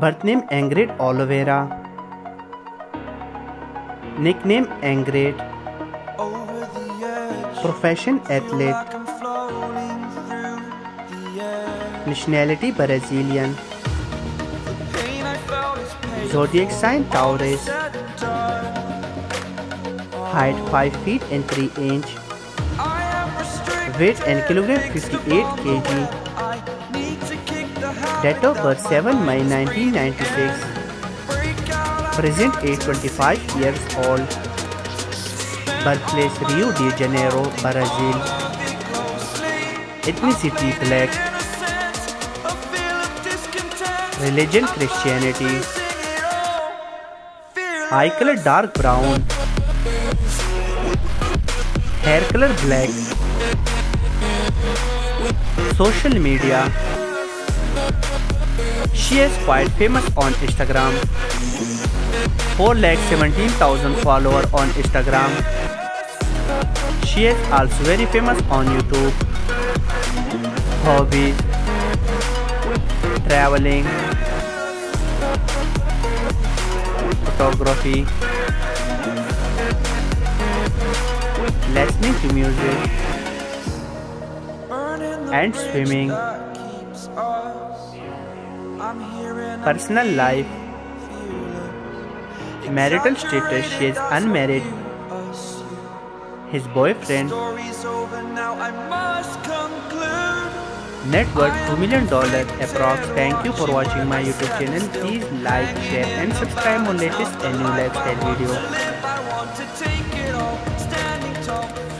Birth name Ingrid Oliveira. Nickname Ingrid. Profession athlete. Nationality Brazilian. Zodiac sign Taurus. Height 5 feet and 3 inch. Weight in kilogram 58 kg. Date of birth 7 May 1996. Present age 25 years old. Birthplace Rio de Janeiro, Brazil. Ethnicity black. Religion Christianity. Eye color dark brown. Hair color black. Social media. She is quite famous on Instagram. 4,17,000 followers on Instagram. She is also very famous on YouTube. Hobbies: traveling, photography, listening to music, and swimming. Personal life. Marital status: she is unmarried. His boyfriend. Net worth $2 million approx. Thank you for watching my YouTube channel. Please like, share and subscribe for latest and new lifestyle video.